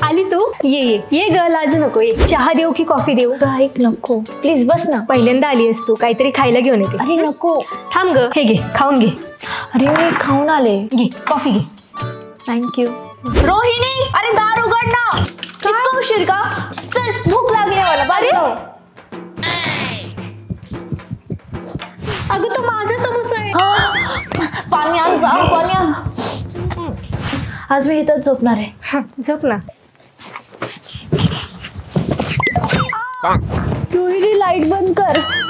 आली तू? ये ग, लाजू नको. ये चहा देऊ की कॉफी देऊ? ऐक नको प्लीज, बस ना. पहिल्यांदा आली आहेस तू, काहीतरी खायला घेऊन येते. अरे नको. थांब ग, हे घे, खाऊन घे. अरे मी खाऊन आले. घे कॉफी घे. थँक्यू. रोहिणी, अरे दार उघड ना. इतका उशीर का? चल, भूक लागली मला. बाजू. अगं तो माझा समोसा आहे. पाणी आण जा, पाणी आण. आज मी इथंच झोपणार आहे. झोप ना. रोहिणी लाईट बंद कर.